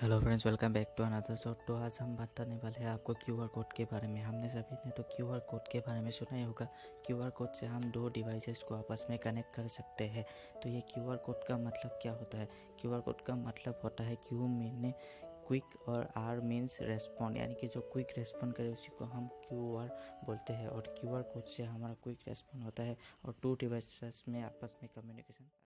Hello friends, welcome back to another shot. तो आज हम बात करने वाले हैं आपको क्यूआर कोड के बारे में। हमने सभी ने तो क्यूआर कोड के बारे में सुना ही होगा। क्यूआर कोड से हम दो डिवाइसेस को आपस में कनेक्ट कर सकते हैं। तो ये क्यूआर कोड का मतलब क्या होता है? क्यूआर कोड का मतलब होता है क्यू मीन क्विक और आर मीन्स रेस्पॉन्ड, यानी कि जो क्विक रेस्पॉन्ड करे उसी को हम क्यूआर बोलते हैं। और क्यूआर कोड से हमारा क्विक रेस्पॉन्ड होता है और टू डिवाइसेस में आपस में कम्युनिकेशन